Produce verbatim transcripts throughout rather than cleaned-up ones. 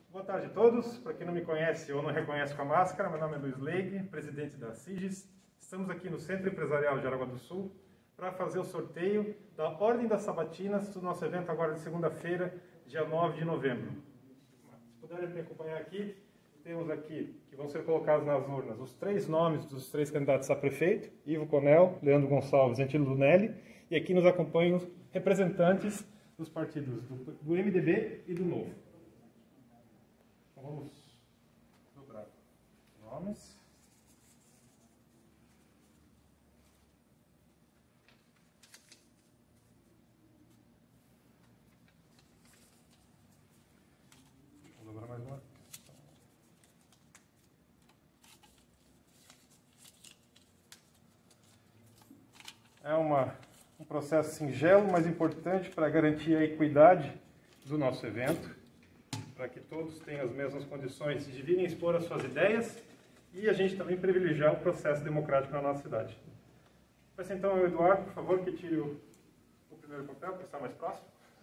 Boa tarde a todos. Para quem não me conhece ou não reconhece com a máscara, meu nome é Luiz Leig, presidente da SIGES. Estamos aqui no Centro Empresarial de Jaraguá do Sul para fazer o sorteio da Ordem das Sabatinas do nosso evento agora de segunda-feira, dia nove de novembro. Se puderem me acompanhar aqui, temos aqui que vão ser colocados nas urnas os três nomes dos três candidatos a prefeito, Ivo Conel, Leandro Gonçalves e Antílio Lunelli, e aqui nos acompanham os representantes dos partidos do, do M D B e do Novo. Então vamos dobrar os nomes. Vou dobrar mais uma. É uma, um processo singelo, mas importante para garantir a equidade do nosso evento, para que todos tenham as mesmas condições de virem expor as suas ideias e a gente também privilegiar o processo democrático na nossa cidade. Peço então ao Eduardo, por favor, que tire o, o primeiro papel, para estar mais próximo.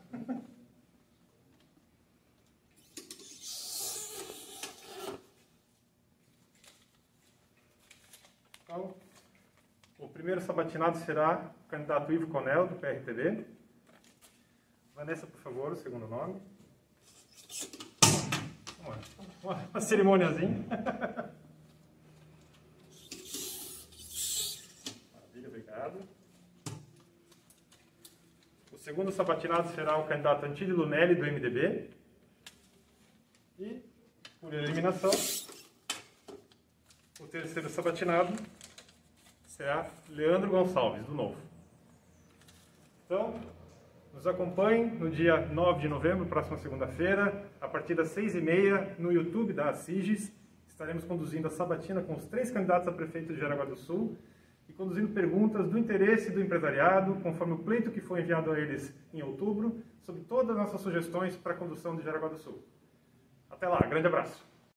Então, o primeiro sabatinado será o candidato Ivo Conel, do P R T B. Vanessa, por favor, o segundo nome. Uma, uma cerimôniazinha. Maravilha, obrigado. O segundo sabatinado será o candidato Antílio Lunelli, do M D B. E, por eliminação, o terceiro sabatinado será Leandro Gonçalves, do Novo. Então, nos acompanhem no dia nove de novembro, próxima segunda-feira, a partir das seis e meia, no YouTube da SIGES. Estaremos conduzindo a sabatina com os três candidatos a prefeito de Jaraguá do Sul e conduzindo perguntas do interesse do empresariado, conforme o pleito que foi enviado a eles em outubro, sobre todas as nossas sugestões para a condução de Jaraguá do Sul. Até lá, grande abraço!